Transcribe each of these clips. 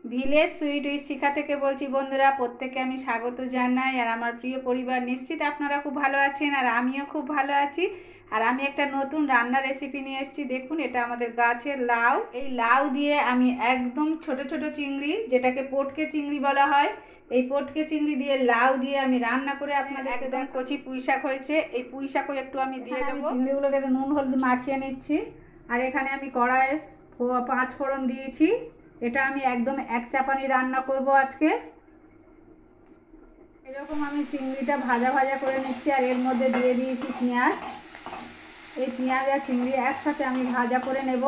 Village sweet with শিখা থেকে বলছি বন্ধুরা, প্রত্যেকে আমি স্বাগত জানাই। আর আমার প্রিয় পরিবার, নিশ্চিত আপনারা খুব ভালো আছেন আর আমিও খুব ভালো আছি। আর আমি একটা নতুন রান্নার রেসিপি নিয়ে এসেছি। দেখুন, এটা আমাদের গাছের লাউ। এই লাউ দিয়ে আমি একদম ছোট ছোট চিংড়ি, যেটাকে পটকে চিংড়ি বলা হয়, এই পটকে চিংড়ি দিয়ে লাউ দিয়ে আমি রান্না করে আপনাদের একদম কচি পুঁই শাক হয়েছে। এই পুঁই শাকও একটু আমি দিয়ে দেবো। চিংড়িগুলোকে নুন হলুদ মাখিয়ে নিচ্ছি। আর এখানে আমি কড়াইয়ে 5 ফোড়ন দিয়েছি। এটা আমি একদম এক চাপানি রান্না করব আজকে। এরকম আমি চিংড়িটা ভাজা ভাজা করে নিচ্ছি। আর এর মধ্যে দিয়ে দিয়েছি পেঁয়াজ। এই পেঁয়াজ আর চিংড়ি একসাথে আমি ভাজা করে নেব।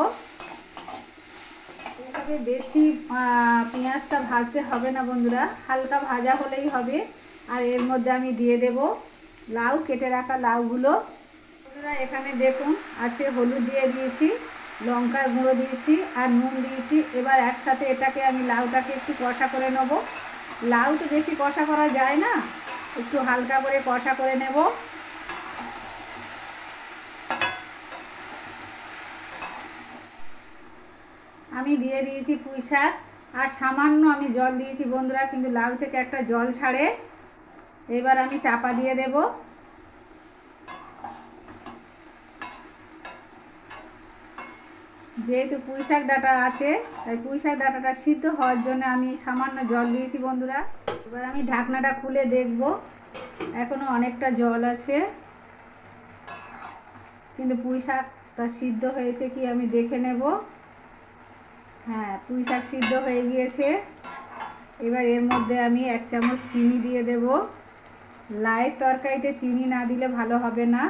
এভাবে বেশি পেঁয়াজটা ভাজতে হবে না বন্ধুরা, হালকা ভাজা হলেই হবে। আর এর মধ্যে আমি দিয়ে দেব লাউ, কেটে রাখা লাউগুলো। বন্ধুরা, এখানে দেখুন আছে হলুদ দিয়ে দিয়েছি, লঙ্কার গুঁড়ো দিয়েছি আর নুন দিয়েছি। এবার একসাথে এটাকে আমি লাউটাকে একটু কষা করে নেব। লাউ তো বেশি কষা করা যায় না, একটু হালকা করে কষা করে নেব। আমি দিয়ে দিয়েছি পুঁই শাক আর সামান্য আমি জল দিয়েছি বন্ধুরা, কিন্তু লাউ থেকে একটা জল ছাড়ে। এবার আমি চাপা দিয়ে দেব। যেহেতু পুঁই শাক ডাঁটা আছে, তাই পুঁই শাক ডাঁটাটা সিদ্ধ হওয়ার জন্য আমি সামান্য জল দিয়েছি বন্ধুরা। এবার আমি ঢাকনাটা খুলে দেখব, এখনও অনেকটা জল আছে, কিন্তু পুঁই শাকটা সিদ্ধ হয়েছে কি আমি দেখে নেব। হ্যাঁ, পুঁই শাক সিদ্ধ হয়ে গিয়েছে। এবার এর মধ্যে আমি 1 চামচ চিনি দিয়ে দেব। লাউয়ের তরকারিতে চিনি না দিলে ভালো হবে না।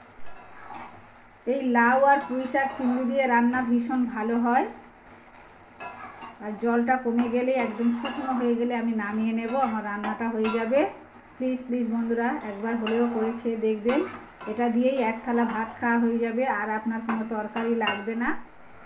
এই লাউ আর পুঁই শাক চিংড়ি দিয়ে রান্না ভীষণ ভালো হয়। আর জলটা কমে গেলে, একদম শুকনো হয়ে গেলে আমি নামিয়ে নেব, আমার রান্নাটা হয়ে যাবে। প্লিজ প্লিজ বন্ধুরা, একবার হলেও করে খেয়ে দেখবেন। এটা দিয়েই 1 থালা ভাত খাওয়া হয়ে যাবে, আর আপনার কোনো তরকারি লাগবে না।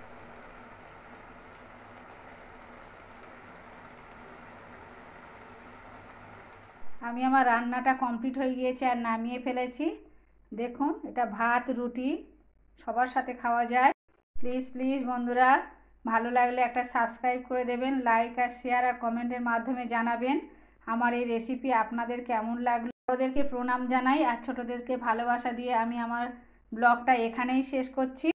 আমি আমার রান্নাটা কমপ্লিট হয়ে গিয়েছে আর নামিয়ে ফেলেছি। দেখুন, এটা ভাত রুটি সবার সাথে খাওয়া যায়। প্লিজ প্লিজ বন্ধুরা, ভালো লাগলে একটা সাবস্ক্রাইব করে দেবেন, লাইক আর শেয়ার আর কমেন্টের মাধ্যমে জানাবেন আমার এই রেসিপি আপনাদের কেমন লাগলো। বড়োদেরকে প্রণাম জানাই আর ছোটোদেরকে ভালোবাসা দিয়ে আমি আমার ব্লগটা এখানেই শেষ করছি।